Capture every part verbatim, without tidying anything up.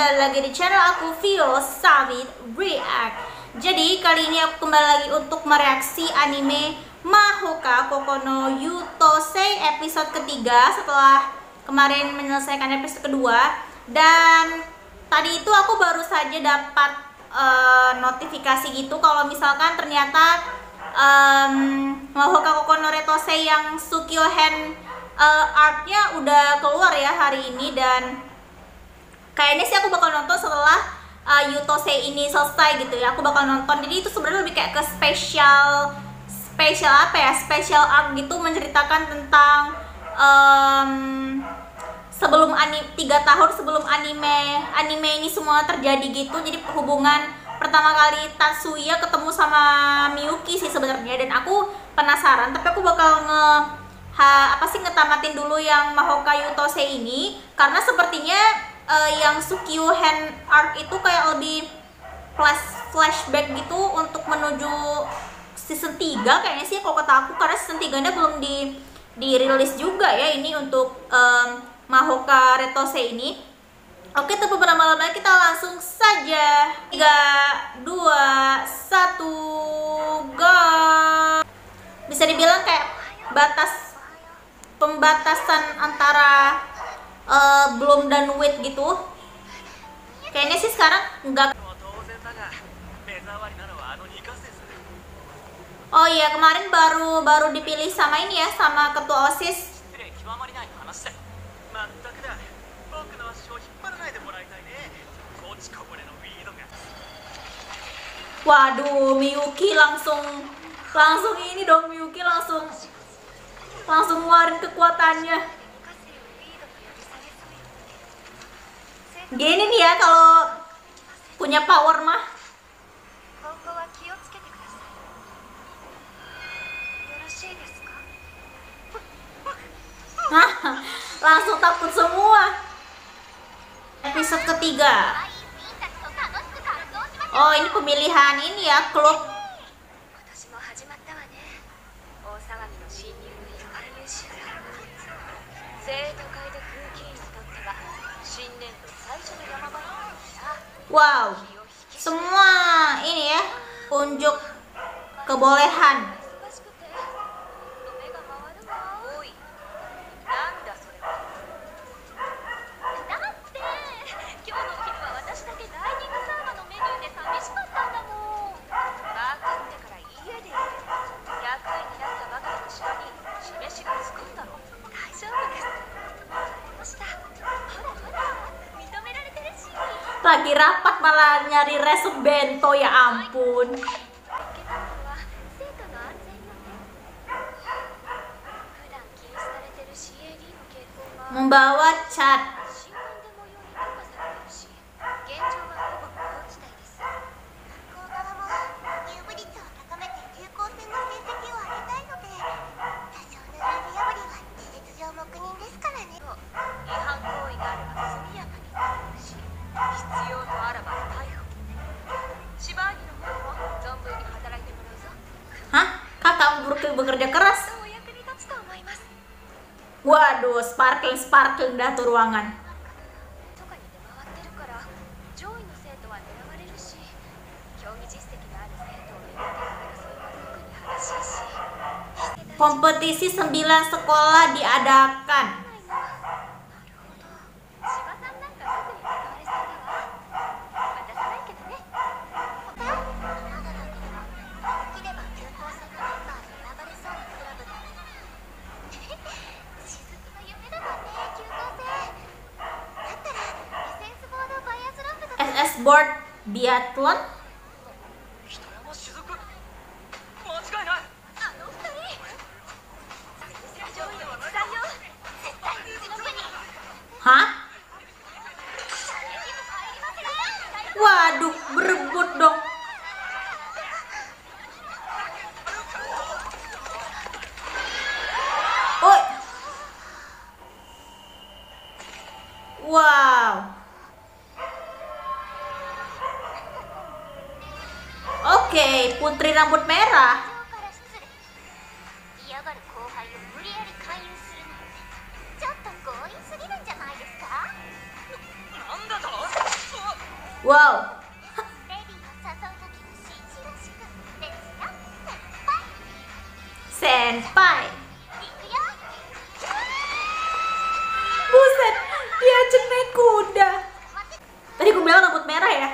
kembali lagi di channel aku, Vio Savit React. Jadi kali ini aku kembali lagi untuk mereaksi anime Mahoka Koko no Yutosei episode ketiga setelah kemarin menyelesaikan episode kedua. Dan tadi itu aku baru saja dapat uh, notifikasi gitu kalau misalkan ternyata um, Mahoka Koko no Yutosei yang Tsukiohen uh, artnya udah keluar ya hari ini. Dan kayaknya sih aku bakal nonton setelah uh, Yutosei ini selesai gitu ya. Aku bakal nonton. Jadi itu sebenarnya lebih kayak ke spesial spesial apa ya? Spesial arc gitu, menceritakan tentang um, sebelum anime tiga tahun sebelum anime anime ini semua terjadi gitu. Jadi hubungan pertama kali Tatsuya ketemu sama Miyuki sih sebenarnya, dan aku penasaran, tapi aku bakal nge ha, apa sih ngetamatin dulu yang Mahoka Yutosei ini karena sepertinya Uh, yang Tsukiohen arc itu kayak lebih flash flashback gitu untuk menuju season tiga kayaknya sih kalau kata aku, karena season tiga nya belum di dirilis juga ya ini untuk um, Mahoka Yutosei ini. Oke, tanpa berlama-lama kita langsung saja. Tiga, dua, satu, go. Bisa dibilang kayak batas pembatasan antara Uh, belum dan wait gitu. Kayaknya sih sekarang enggak. Oh iya, kemarin baru baru dipilih sama ini ya, sama ketua OSIS. Waduh, Miyuki langsung langsung ini dong, Miyuki langsung langsung ngeluarin kekuatannya. Gini nih ya kalau punya power mah. Nah, langsung takut semua. Episode ketiga. Oh, ini pemilihan ini ya, klub. Wow, semua ini ya unjuk kebolehan. Lagi rapat malah nyari resep bento, ya ampun. Membawa cat. Hah? Kakak bekerja keras? Waduh, sparkling-sparkling dah tuh ruangan. Kompetisi sembilan sekolah diadakan. S S Board Biathlon. Hah? Waduh, berebut dong. Oh. Wow. Oke, putri rambut merah. Wow. Senpai. Buset, diajak naik kuda. Tadi gue bilang rambut merah ya.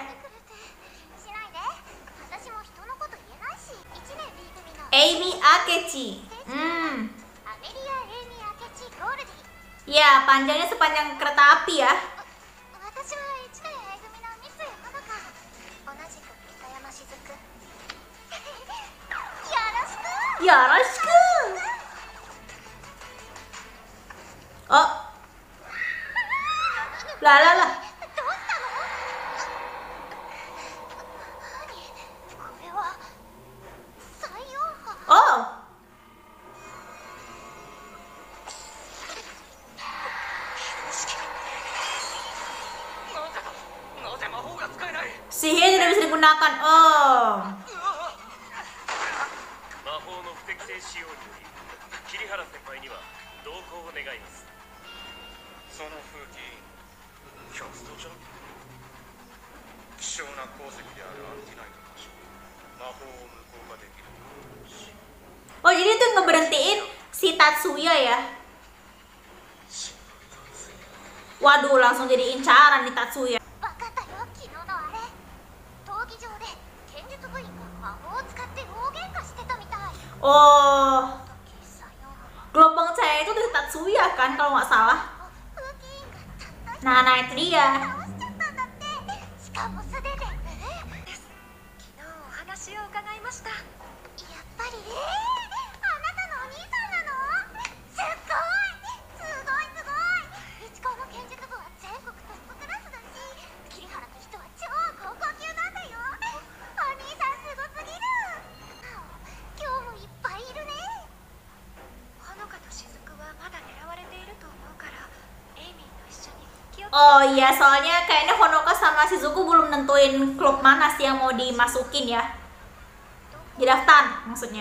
Amy Akechi. Hmm. Ya, panjangnya sepanjang kereta api ya. Yoroshiku. Oh. Lah lah lah. Oh. Sihir tidak bisa digunakan. Oh. Oh, jadi itu ngeberhentiin si Tatsuya ya. Waduh, langsung jadi incaran nih Tatsuya. Oh, gelombang cahaya itu dari Tatsuya kan kalau nggak salah. Nah, nah itu dia. Oh iya, soalnya kayaknya Honoka sama Shizuku belum nentuin klub mana sih yang mau dimasukin ya. Di daftar maksudnya.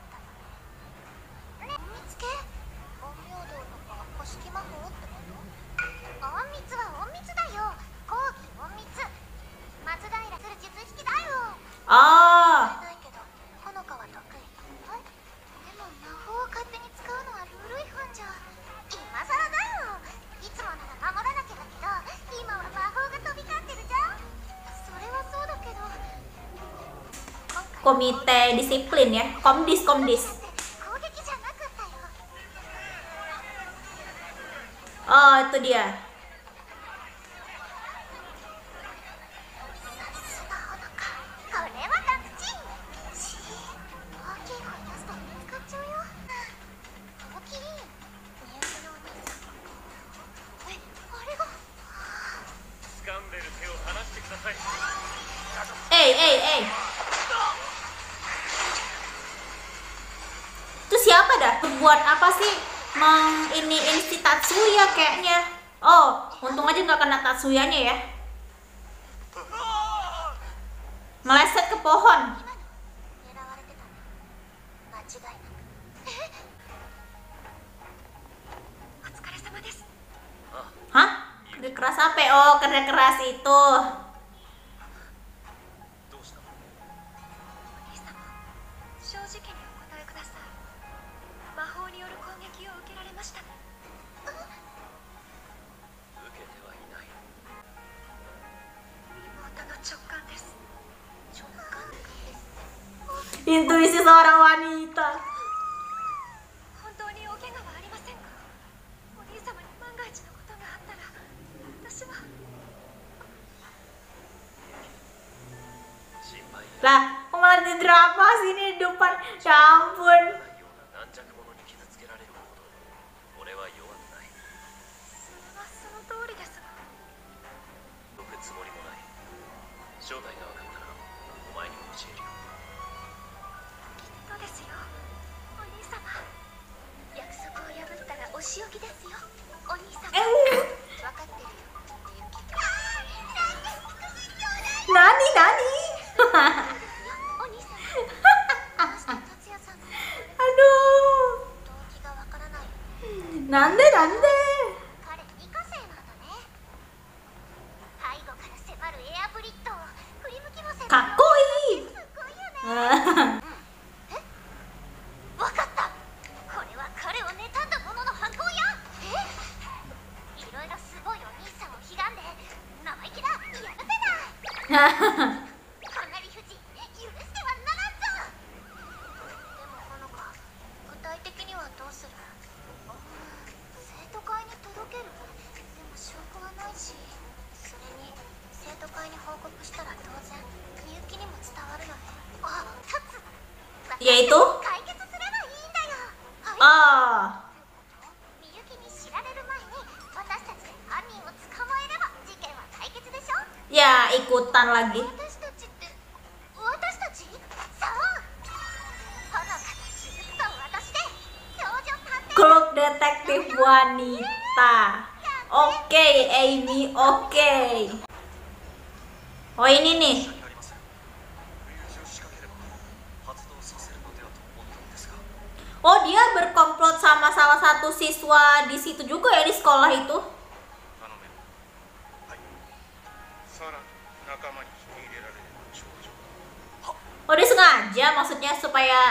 Oh. Komite disiplin ya, komdis komdis. Oh itu dia. Eh eh eh. Siapa dah? Buat apa sih meng ini si Tatsuya kayaknya? Oh, untung aja nggak kena Tatsuyanya ya. Meleset ke pohon. Hah? Kerja keras apa? Oh, kerja keras itu. Intuisi seorang wanita. Lah, kok malah di drama sih ini di depan? Ya ampun. Nani nani. Aduh. Nande nande. かっこいい。 わかった。これは彼を妬んだ者の犯行や。え、いろいろすごいお兄さんをひがんで生意気だ、やるせない。こんな理不尽許してはならんぞ。でもほのか、具体的にはどうする？生徒会に届ける？でも証拠はないし、それに生徒会に報告したら当然みゆきにも伝わるよね。あ、立つ。 Yaitu? 解決すればいいんだよ。 ああ。 みゆきに知られる前に私たちで犯人を捕まえれば事件は解決でしょ。 Ya, ikutan lagi. 私たちって私たち？そう。ほのかとずっと私で少女探偵。 Klub detektif wanita. Oke, Amy, oke. Oh ini nih. Oh dia berkomplot sama salah satu siswa di situ juga ya, di sekolah itu. Oh dia sengaja maksudnya supaya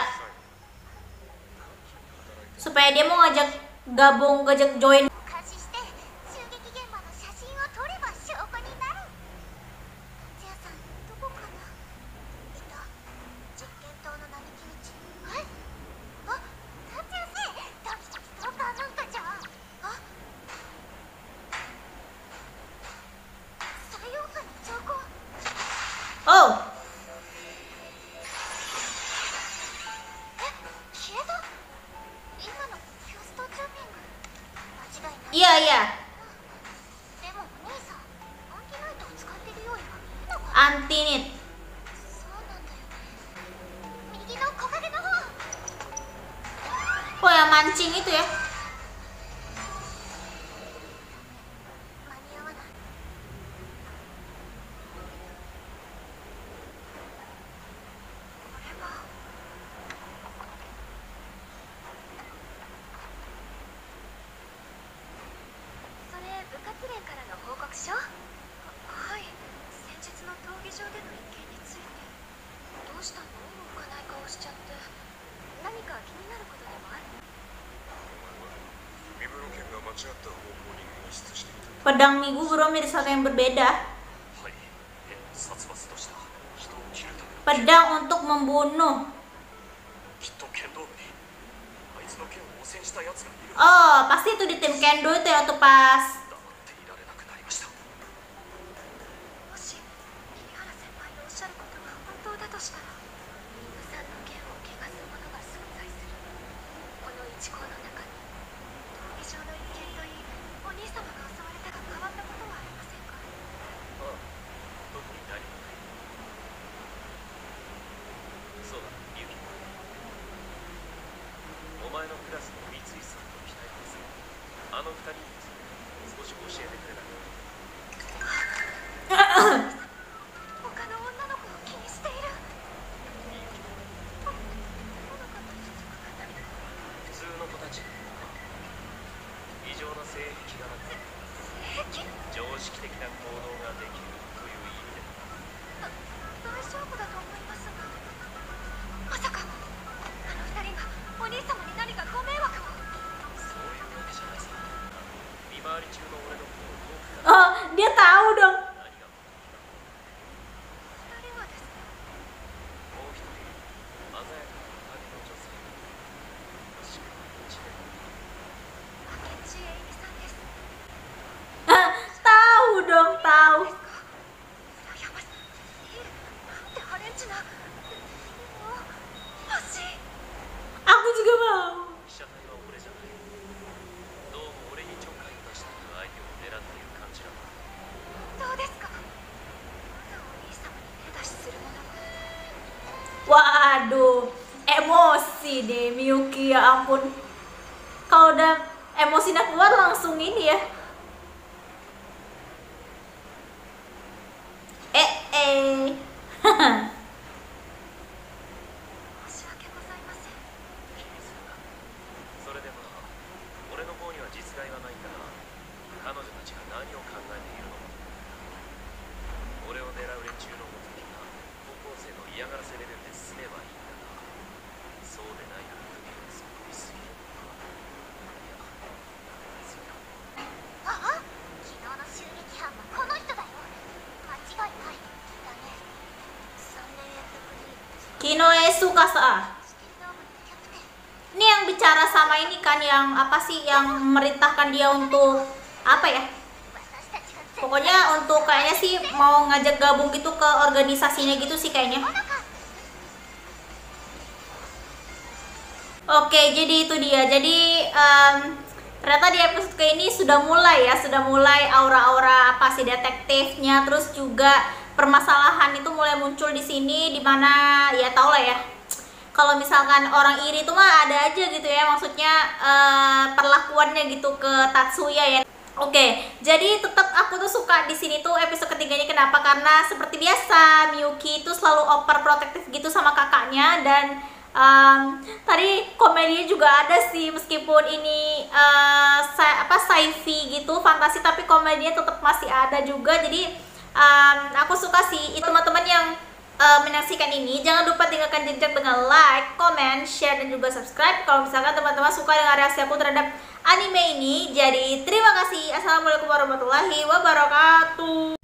supaya dia mau ngajak gabung, ngajak join. Oh. Iya, iya. Antinit. Oh yang mancing itu ya. Pedang Migu bro, menjadi sesuatu yang berbeda. Pedang untuk membunuh. Oh, pasti itu di tim Kendo itu ya, untuk pas oh, dia tahu dong. Tahu dong, tahu. Aku juga mau. Waduh, emosi deh Miyuki, ya ampun. Kalau udah emosinya keluar langsung ini ya. Eh eh. Hinoe Tsukasa. Ini yang bicara sama ini kan, yang apa sih, yang memerintahkan dia untuk apa ya? Pokoknya untuk kayaknya sih mau ngajak gabung gitu ke organisasinya gitu sih kayaknya. Oke, jadi itu dia. Jadi um, ternyata di episode ke ini sudah mulai ya, sudah mulai aura-aura apa sih detektifnya, terus juga permasalahan itu mulai muncul di sini, dimana ya tau lah ya. Kalau misalkan orang iri itu mah ada aja gitu ya, maksudnya uh, perlakuannya gitu ke Tatsuya ya. Oke, jadi tetap aku tuh suka di sini tuh episode ketiganya. Kenapa? Karena seperti biasa Miyuki itu selalu overprotective gitu sama kakaknya, dan um, tadi komedinya juga ada sih, meskipun ini uh, sa apa sci-fi gitu, fantasi, tapi komedinya tetap masih ada juga. Jadi um, aku suka sih. Itu teman-teman yang uh, menyaksikan ini, jangan lupa tinggalkan jejak dengan like, comment, share, dan juga subscribe kalau misalkan teman-teman suka dengan reaksi aku terhadap anime ini. Jadi terima kasih. Assalamualaikum warahmatullahi wabarakatuh.